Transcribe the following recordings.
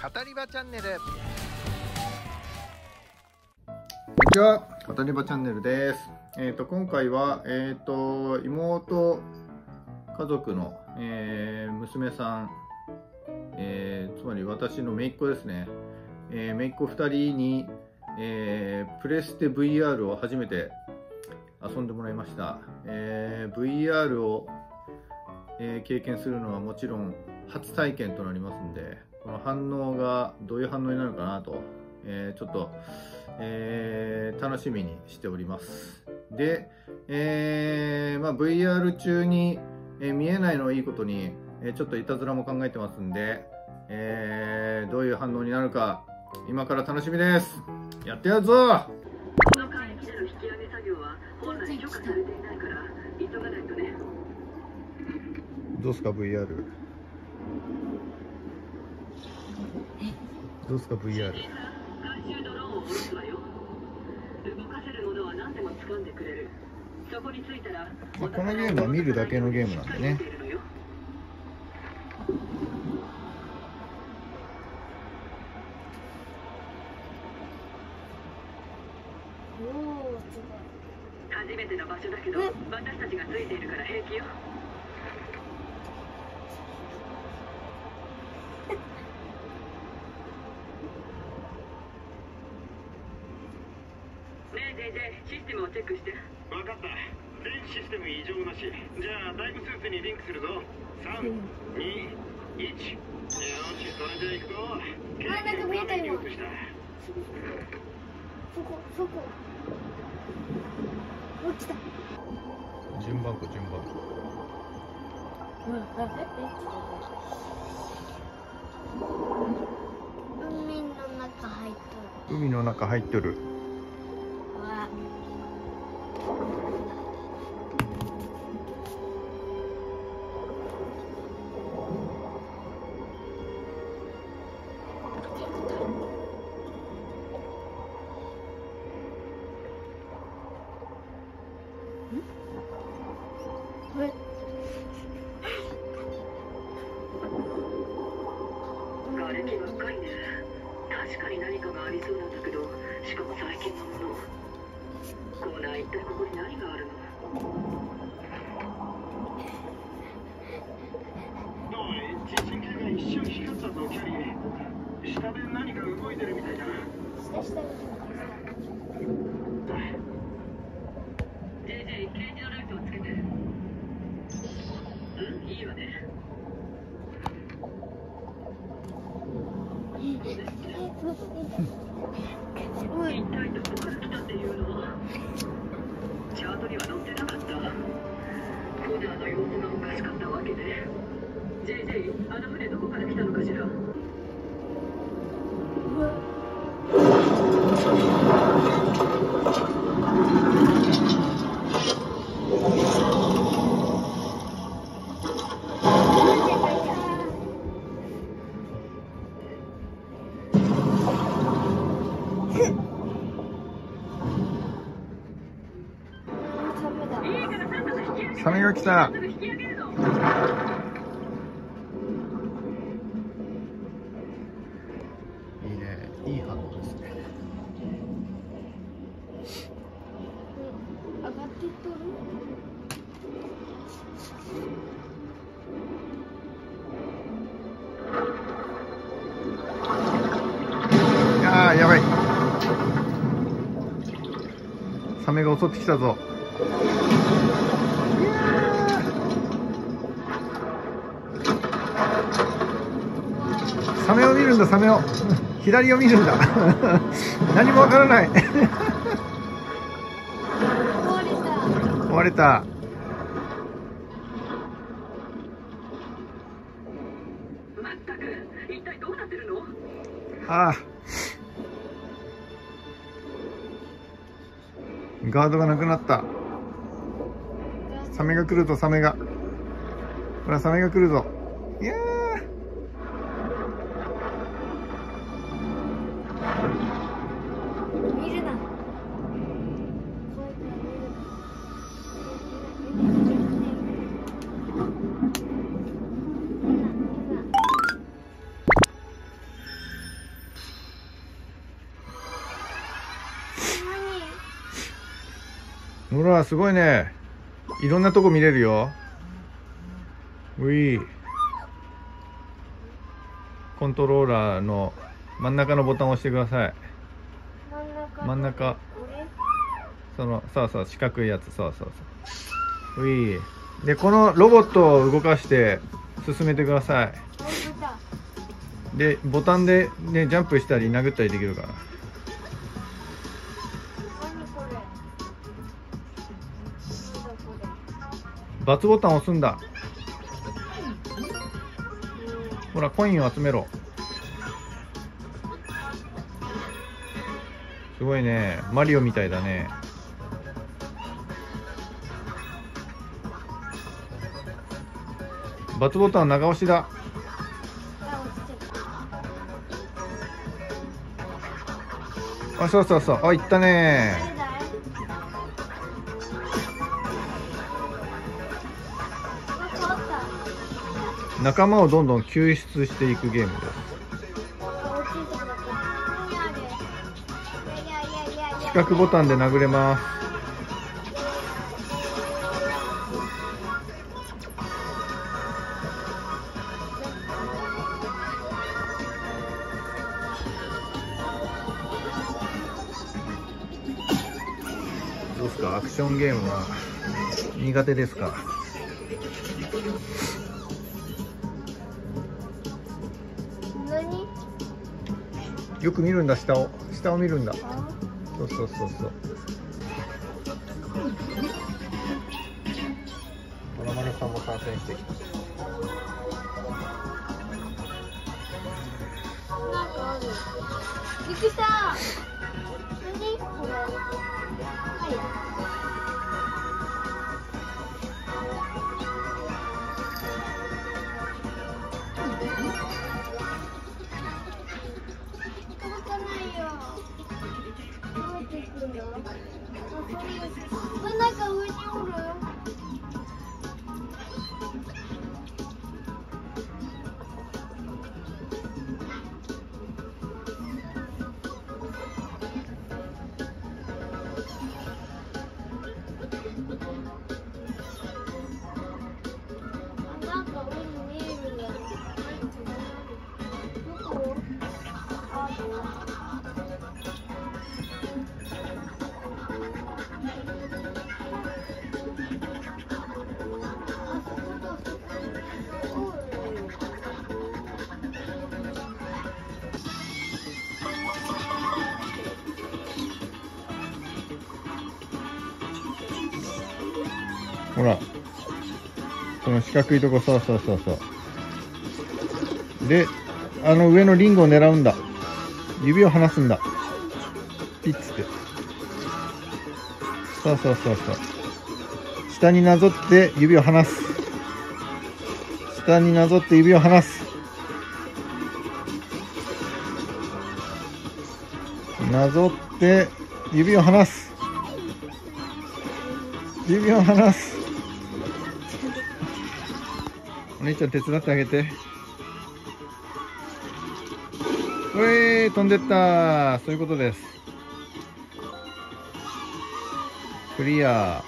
語り場チャンネル。 こんにちは、語り場チャンネルです。今回は、妹家族の、娘さん、つまり私の姪っ子ですね。姪っ子2人に、プレステ VR を初めて遊んでもらいました。VR を、経験するのはもちろん初体験となりますんで、この反応がどういう反応になるかなと、ちょっと、楽しみにしております。で、VR 中に、見えないのはいいことに、ちょっといたずらも考えてますんで、どういう反応になるか今から楽しみです。やってやるぞ。 この海域での引き上げ作業は本来許可されていないから急がないとね。 どうすか VR。どうすか VR。 回収ドローンを下ろすわよ。動かせるものは何でも掴んでくれる。そこに着いたら、 このゲームは見るだけのゲームなんでね。 初めての場所だけど、私たちがついているから平気よ。ねえ JJ、システムをチェックして。 分かった。電気システム異常なし。じゃあタイムスーツにリンクするぞ。3、2、1。よし、それでいくと。 なんか見えた今。そこ。落ちた。 順番。海の中入っとる。 瓦礫ばっかりね。確かに何かがありそうなんだけど、しかも最近のもの。コーナー一体ここに何があるの？ おい、地震計が一瞬光ったぞ、キャリー。下で何か動いてるみたいだ。 JJ、ケージのライトをつけて。いいわね。一体どこから来たっていうの？チャートには載ってなかった。コナーの様子がおかしかったわけで。JJ、あの船どこから来たのかしら？ サメが来た。いいね、いい反応ですね。 上がっていっとる。 やばい。サメが襲ってきたぞ。サメを見るんだ、サメを。左を見るんだ。何もわからない。壊れた。 まったく、一体どうなってるの？ ああ。ガードがなくなった。サメが来るぞ、サメが。ほら、サメが来るぞ。いやー。 見るな。 ほらすごいね。いろんなとこ見れるよ。うい。コントローラーの真ん中のボタンを押してください。真ん中。そうそう、四角いやつ。そうそうそう。うい。でこのロボットを動かして進めてください。でボタンでねジャンプしたり殴ったりできるから。×ボタンを押すんだ。ほらコインを集めろ。すごいね、マリオみたいだね。×ボタン長押しだ。あ、そうそうそう、あ、いったね。仲間をどんどん救出していくゲームです。四角ボタンで殴れます。どうですか、アクションゲームは苦手ですか？よく見るんだ、下を見るんだ。そうそうそうそう。トラマルさんも参戦してきた。 なんかある。びっくりした。何これ。はい。届かないよ。どうやって行くんだ。なんか上におる。なんか上に見えるんだよ。どこ？あ、 ほら、この四角いとこ、そうそうそうそう。で、あの上のリンゴを狙うんだ。指を離すんだ。ピッつって。そうそうそうそう。下になぞって指を離す。下になぞって指を離す。なぞって指を離す。指を離す。お姉ちゃん手伝ってあげて。飛んでった。そういうことです。クリア。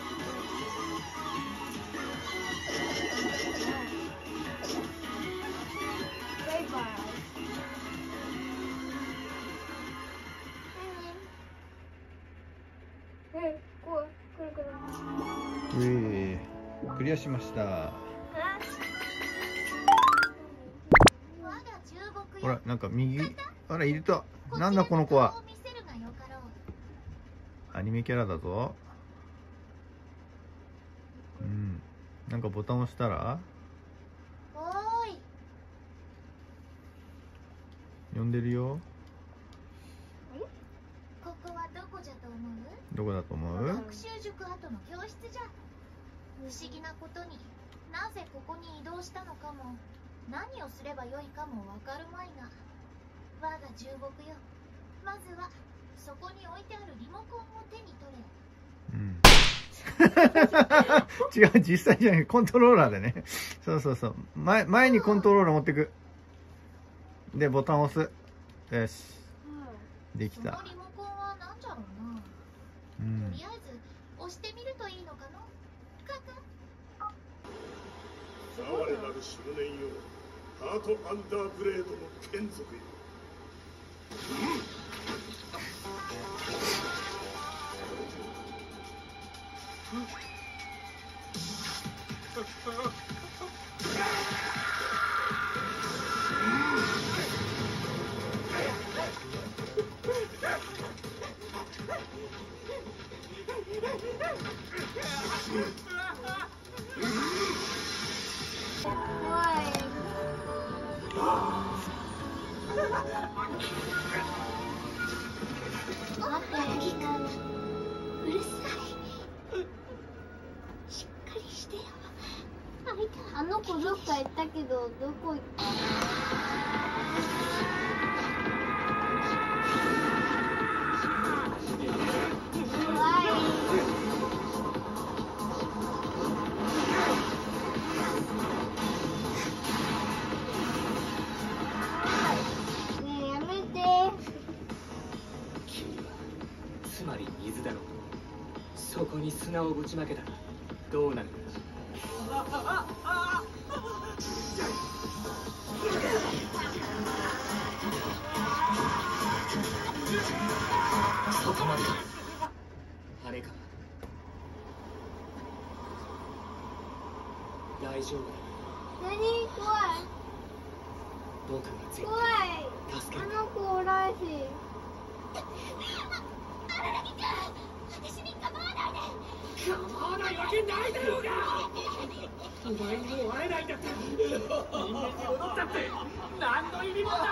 バイバイ。これ。 クリアしました。ほら、なんか右、あら、いると。なんだこの子は。アニメキャラだぞ。うん。なんかボタン押したら。 おーい。 呼んでるよ。 ここはどこじゃと思う？ どこだと思う？ 学習塾跡の教室じゃ。不思議なことになぜここに移動したのかも何をすればよいかもわかるまいが、我が重木よ、まずはそこに置いてあるリモコンを手に取れ。 違う、実際じゃない、コントローラーでね。そうそうそう、前にコントローラー持ってく。でボタンを押す。よし、できた。 そのリモコンは何じゃろうな。 うん、 とりあえず押してみるといいのかのカカ。 哀れなる少年よ、ハートアンダーブレードの眷属よ。 うるさい。しっかりしてよ。あの子どっか行ったけど、どこ行った？怖い。ねえ、やめて。 つまり水だろう。そこに砂をぶちまけたらどうなるんだ。そこまであれか。大丈夫だ。 何？怖い。 僕が絶怖い。 対助ける。 あの子おらし。 私に構わないで。 構わないわけないだろうが。お前にもう会えないんだって人間に戻ったって何の意味もないんだよ。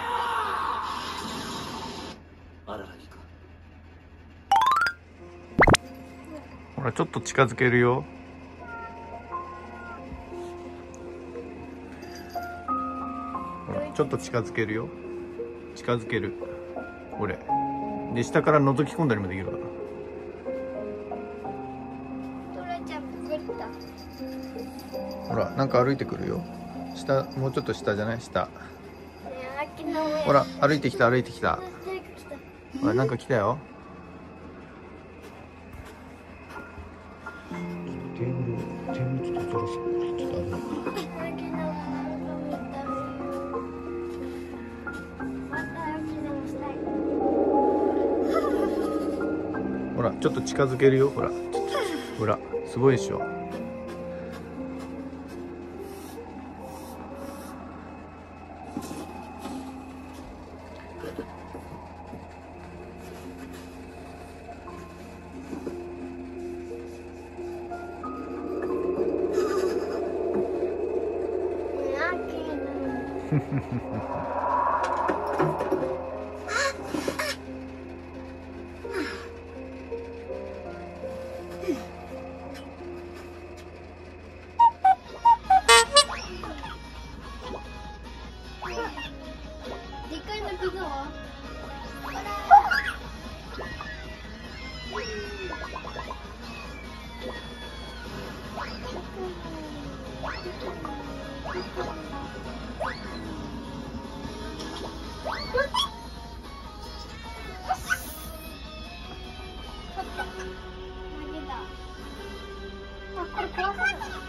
あららいか。 ほらちょっと近づけるよ。ほらちょっと近づけるよ。近づける。これで下から覗き込んだりもできるから。 トラちゃんも来た。 ほらなんか歩いてくるよ。下もうちょっと下じゃない？下。 ねえ、秋の上。 ほら歩いてきた歩いてきた。 誰か来た。 ほらなんか来たよ。テーブルちょっとずらす。ちょっと危ない。 秋の上見たい。また秋の上したい。 ほらちょっと近づけるよ。ほらほらすごいでしょ。 でかいの来たわ。あ、これ怖かった。